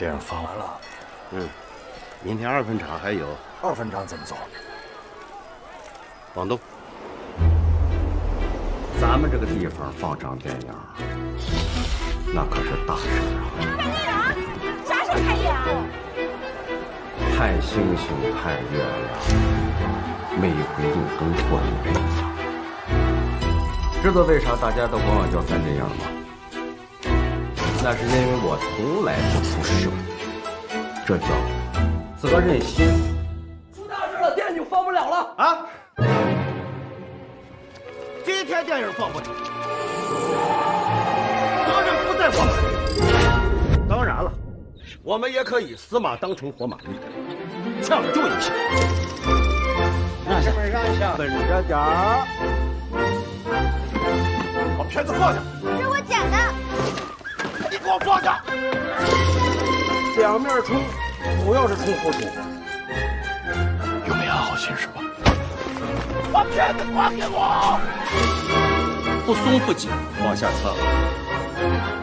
电影放完了。 明天2分场还有。 2分场怎么走？ 往东。咱们这个地方放场电影，那可是大事啊！ 开电影？啥时候开演？ 看星星，看月亮，每回就跟过年一样。知道为啥大家都管我叫3这样吗？那是因为我从来不出手，这叫责任心。 出大事了，电影就放不了了啊！今天电影放不成，责任不在我们。当然了，我们也可以死马当成活马医，抢救一下。让下，让下，稳着点儿。把片子放下。 这是我捡的。 你给我放下。两面冲，主要是冲后冲。 又没安好心是吧？ 把片子还给我！ 不松不紧，往下擦。